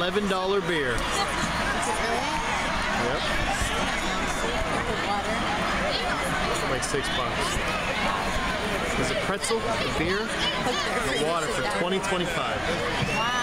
$11 beer. Yep. Like $6. There's a pretzel, a beer, and a water for $20.25. Wow.